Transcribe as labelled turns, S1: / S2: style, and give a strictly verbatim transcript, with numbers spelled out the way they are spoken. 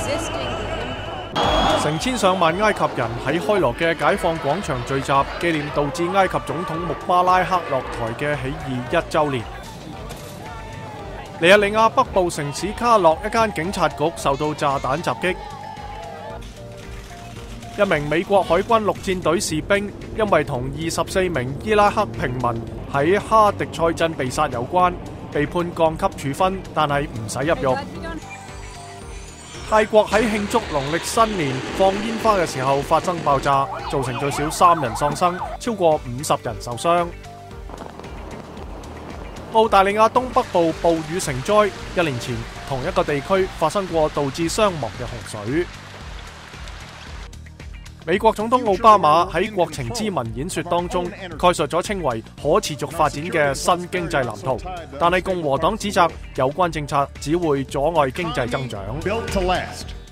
S1: 成千上萬埃及人喺開羅嘅解放廣場聚集，紀念導致埃及總統穆巴拉克落台嘅起義一週年。尼日利亞北部城市卡洛一間警察局受到炸彈襲擊，一名美國海軍陸戰隊士兵因為同二十四名伊拉克平民喺哈迪塞鎮被殺有關，被判降級處分，但係唔使入獄。泰國喺慶祝農曆新年放煙花嘅時候發生爆炸，造成最少三人喪生，超過五十人受傷。澳大利亞東北部暴雨成災，一年前同一個地區發生過導致傷亡嘅洪水。美國總統奧巴馬喺國情咨文演說當中概述咗稱為可持續發展嘅新經濟藍圖，但係共和黨指責有關政策只會阻礙經濟增長。